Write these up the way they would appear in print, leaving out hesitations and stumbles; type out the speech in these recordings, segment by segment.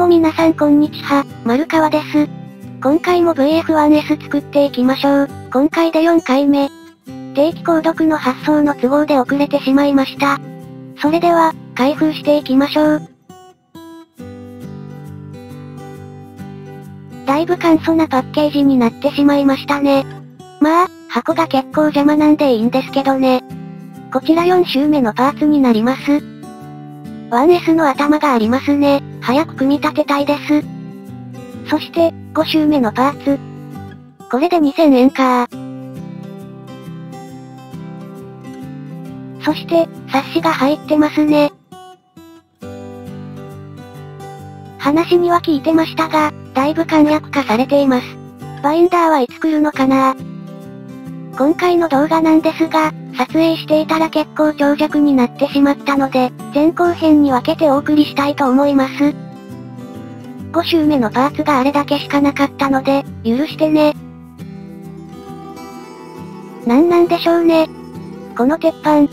も皆さんこんにちは、丸川です。今回も VF1S 作っていきましょう。今回で4回目。定期購読の発送の都合で遅れてしまいました。それでは、開封していきましょう。だいぶ簡素なパッケージになってしまいましたね。まあ、箱が結構邪魔なんでいいんですけどね。こちら4周目のパーツになります。1S の頭がありますね。早く組み立てたいです。そして、5周目のパーツ。これで2000円か。そして、冊子が入ってますね。話には聞いてましたが、だいぶ簡略化されています。バインダーはいつ来るのかな？今回の動画なんですが、撮影していたら結構長尺になってしまったので、前後編に分けてお送りしたいと思います。5周目のパーツがあれだけしかなかったので、許してね。なんでしょうね。この鉄板。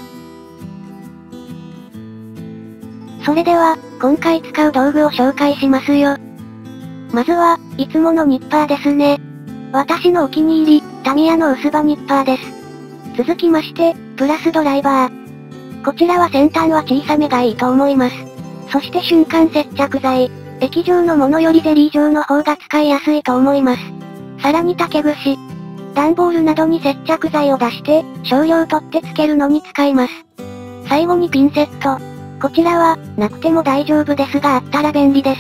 それでは、今回使う道具を紹介しますよ。まずは、いつものニッパーですね。私のお気に入り、タミヤの薄葉ニッパーです。続きまして、プラスドライバー。こちらは先端は小さめがいいと思います。そして瞬間接着剤。液状のものよりゼリー状の方が使いやすいと思います。さらに竹串。段ボールなどに接着剤を出して、少量取ってつけるのに使います。最後にピンセット。こちらは、なくても大丈夫ですがあったら便利です。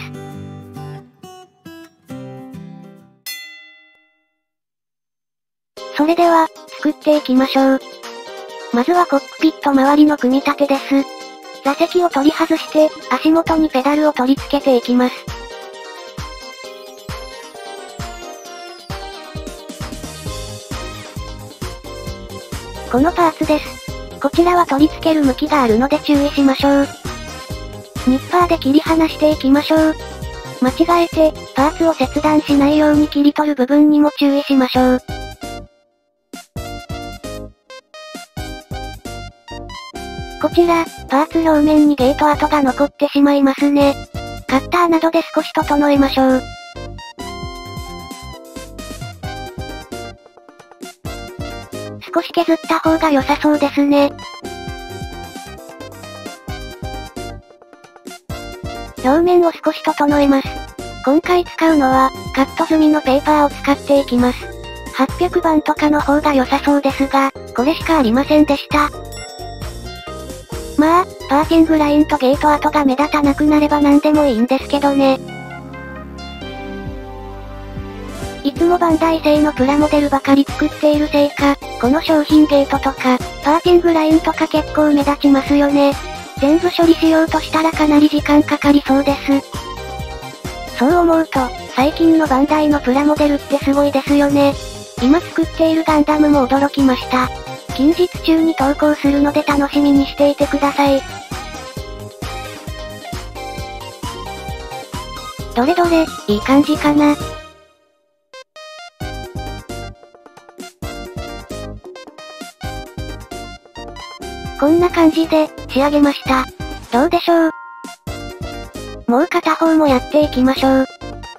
それでは、作っていきましょう。まずはコックピット周りの組み立てです。座席を取り外して、足元にペダルを取り付けていきます。このパーツです。こちらは取り付ける向きがあるので注意しましょう。ニッパーで切り離していきましょう。間違えて、パーツを切断しないように切り取る部分にも注意しましょう。こちら、パーツ表面にゲート跡が残ってしまいますね。カッターなどで少し整えましょう。少し削った方が良さそうですね。表面を少し整えます。今回使うのは、カット済みのペーパーを使っていきます。800番とかの方が良さそうですが、これしかありませんでした。まあ、パーキングラインとゲート跡が目立たなくなれば何でもいいんですけどね。いつもバンダイ製のプラモデルばかり作っているせいか、この商品ゲートとか、パーキングラインとか結構目立ちますよね。全部処理しようとしたらかなり時間かかりそうです。そう思うと、最近のバンダイのプラモデルってすごいですよね。今作っているガンダムも驚きました。近日中に投稿するので楽しみにしていてください。どれどれ、いい感じかな。こんな感じで、仕上げました。どうでしょう？もう片方もやっていきましょう。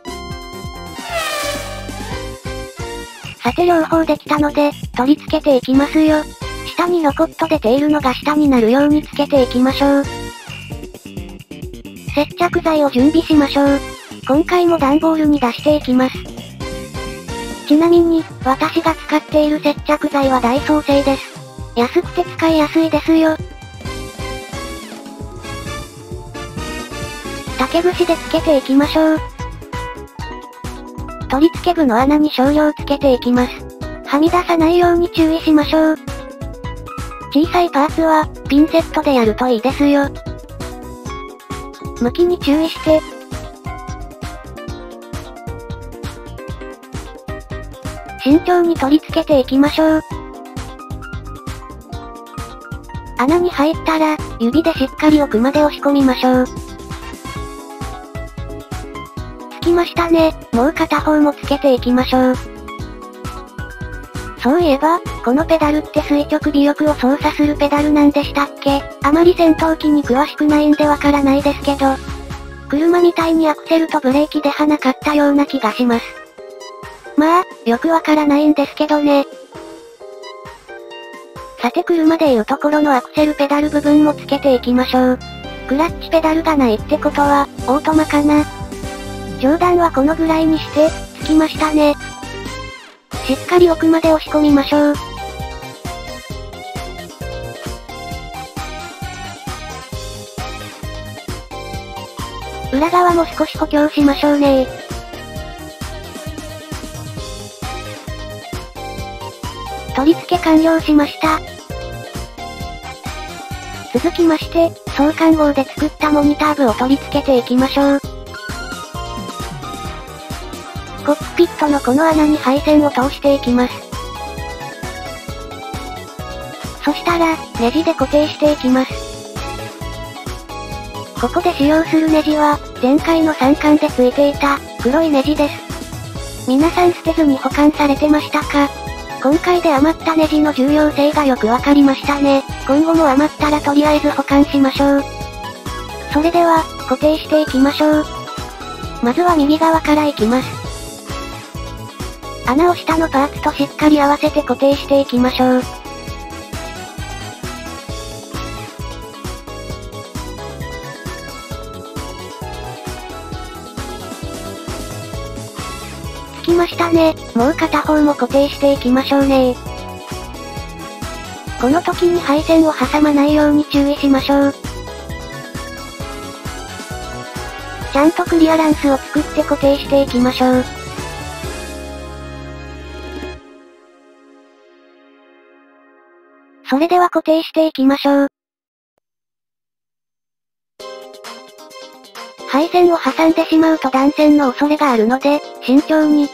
さて両方できたので、取り付けていきますよ。下にロコットでテールのが下になるようにつけていきましょう。接着剤を準備しましょう。今回も段ボールに出していきます。ちなみに、私が使っている接着剤はダイソー製です。安くて使いやすいですよ。竹串でつけていきましょう。取り付け部の穴に少量つけていきます。はみ出さないように注意しましょう。小さいパーツは、ピンセットでやるといいですよ。向きに注意して。慎重に取り付けていきましょう。穴に入ったら、指でしっかり奥まで押し込みましょう。つきましたね。もう片方もつけていきましょう。そういえば、このペダルって垂直尾翼を操作するペダルなんでしたっけ？あまり戦闘機に詳しくないんでわからないですけど。 車みたいにアクセルとブレーキではなかったような気がします。まあ、よくわからないんですけどね。さて車でいうところのアクセルペダル部分もつけていきましょう。クラッチペダルがないってことは、オートマかな。上段はこのぐらいにして、つきましたね。しっかり奥まで押し込みましょう。裏側も少し補強しましょうね。取り付け完了しました。続きまして、創刊号で作ったモニター部を取り付けていきましょう。コックピットのこの穴に配線を通していきます。そしたら、ネジで固定していきます。ここで使用するネジは、前回の3巻で付いていた、黒いネジです。皆さん捨てずに保管されてましたか？今回で余ったネジの重要性がよくわかりましたね。今後も余ったらとりあえず保管しましょう。それでは、固定していきましょう。まずは右側からいきます。穴を下のパーツとしっかり合わせて固定していきましょう。つきましたね。もう片方も固定していきましょうね。この時に配線を挟まないように注意しましょう。ちゃんとクリアランスを作って固定していきましょう。それでは固定していきましょう。配線を挟んでしまうと断線の恐れがあるので、慎重に。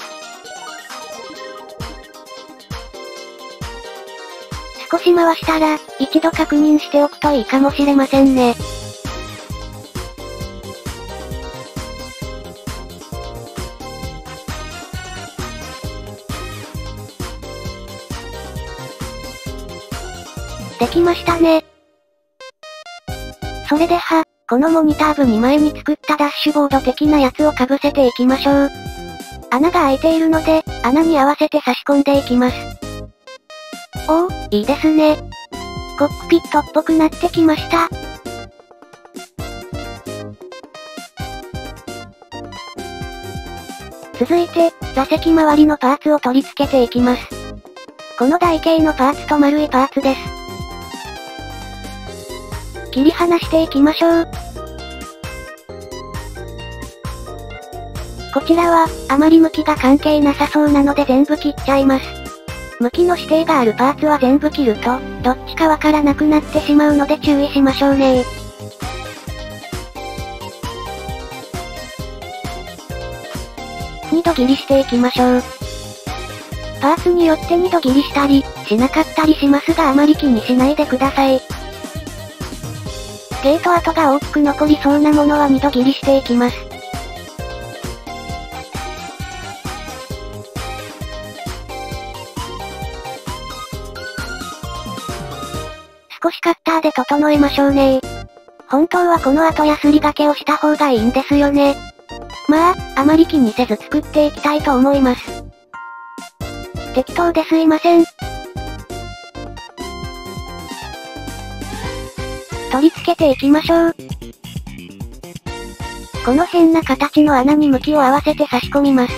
少し回したら、一度確認しておくといいかもしれませんね。できましたね。それでこのモニター部に前に作ったダッシュボード的なやつを被せていきましょう。穴が開いているので、穴に合わせて差し込んでいきます。おー、いいですね。コックピットっぽくなってきました。続いて、座席周りのパーツを取り付けていきます。この台形のパーツと丸いパーツです。切り離していきましょう。こちらは、あまり向きが関係なさそうなので全部切っちゃいます。向きの指定があるパーツは全部切ると、どっちかわからなくなってしまうので注意しましょうね。2度切りしていきましょう。パーツによって2度切りしたり、しなかったりしますがあまり気にしないでください。ゲート跡が大きく残りそうなものは2度切りしていきます。少しカッターで整えましょうね。本当はこの後ヤスリがけをした方がいいんですよね。まあ、あまり気にせず作っていきたいと思います。適当ですいません。取り付けていきましょう。この変な形の穴に向きを合わせて差し込みます。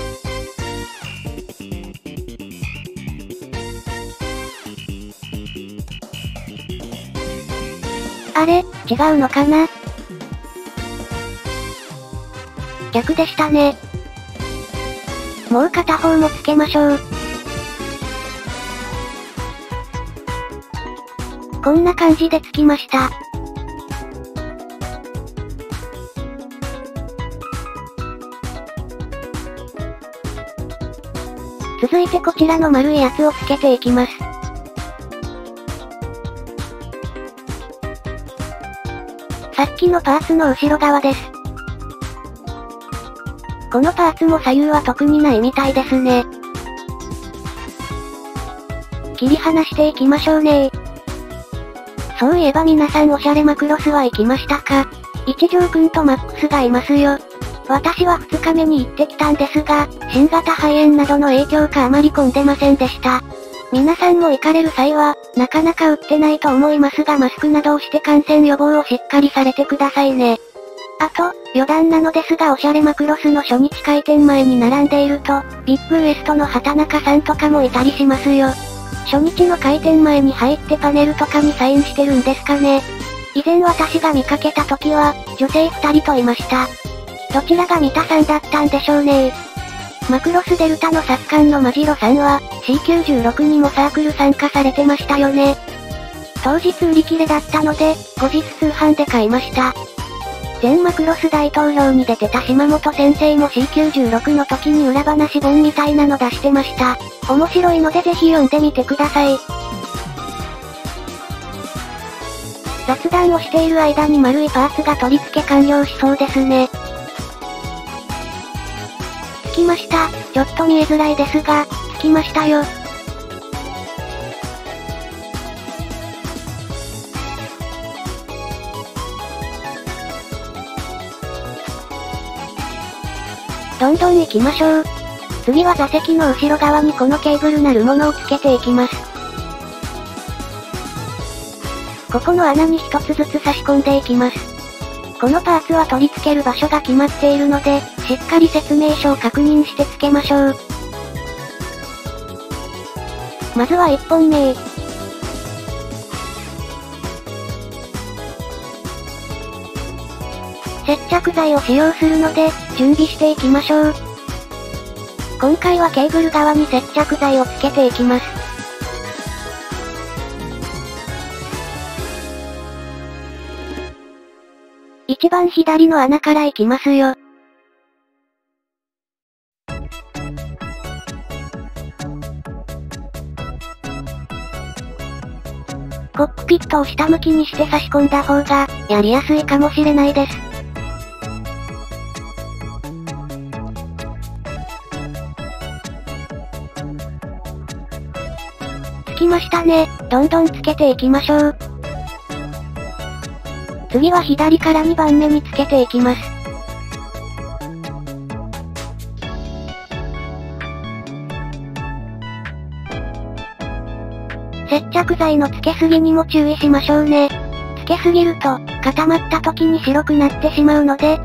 あれ、違うのかな？逆でしたね。もう片方もつけましょう。こんな感じでつきました。続いてこちらの丸いやつをつけていきます。さっきのパーツの後ろ側です。このパーツも左右は特にないみたいですね。切り離していきましょうね。そういえば皆さんおしゃれマクロスは行きましたか？ 一条くんとマックスがいますよ。私は2日目に行ってきたんですが、新型肺炎などの影響かあまり混んでませんでした。皆さんも行かれる際は、なかなか売ってないと思いますがマスクなどをして感染予防をしっかりされてくださいね。あと、余談なのですがおしゃれマクロスの初日開店前に並んでいると、ビッグウエストの畑中さんとかもいたりしますよ。初日の開店前に入ってパネルとかにサインしてるんですかね。以前私が見かけた時は、女性2人といました。どちらが三田さんだったんでしょうね。マクロスデルタの作家のマジロさんは、C96 にもサークル参加されてましたよね。当日売り切れだったので、後日通販で買いました。前マクロス大統領に出てた島本先生も C96 の時に裏話本みたいなの出してました。面白いのでぜひ読んでみてください。雑談をしている間に丸いパーツが取り付け完了しそうですね。つきました。ちょっと見えづらいですが、つきましたよ。どんどん行きましょう。次は座席の後ろ側にこのケーブルなるものをつけていきます。ここの穴に一つずつ差し込んでいきます。このパーツは取り付ける場所が決まっているので、しっかり説明書を確認して付けましょう。まずは1本目。接着剤を使用するので、準備していきましょう。今回はケーブル側に接着剤をつけていきます。一番左の穴から行きますよ。コックピットを下向きにして差し込んだ方が、やりやすいかもしれないです。つきましたね。どんどんつけていきましょう。次は左から2番目につけていきます。接着剤のつけすぎにも注意しましょうね。つけすぎると、固まった時に白くなってしまうので、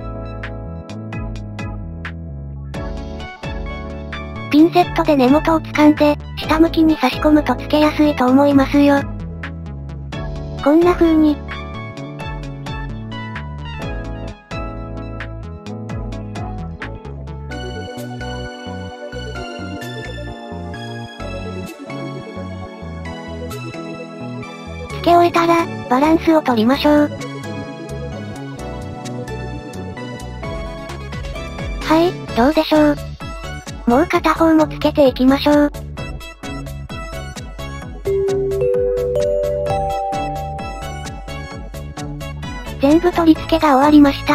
ピンセットで根元を掴んで、下向きに差し込むとつけやすいと思いますよ。こんな風に。つけ終えたら、バランスを取りましょう。はい、どうでしょう。もう片方もつけていきましょう。全部取り付けが終わりました。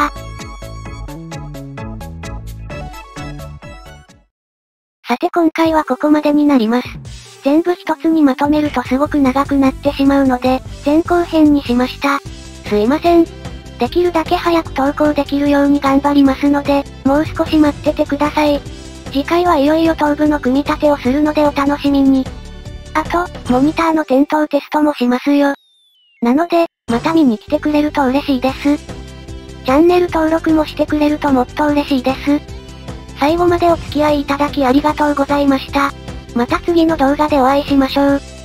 さて今回はここまでになります。全部一つにまとめるとすごく長くなってしまうので、前後編にしました。すいません。できるだけ早く投稿できるように頑張りますので、もう少し待っててください。次回はいよいよ頭部の組み立てをするのでお楽しみに。あと、モニターの点灯テストもしますよ。なので、また見に来てくれると嬉しいです。チャンネル登録もしてくれるともっと嬉しいです。最後までお付き合いいただきありがとうございました。また次の動画でお会いしましょう。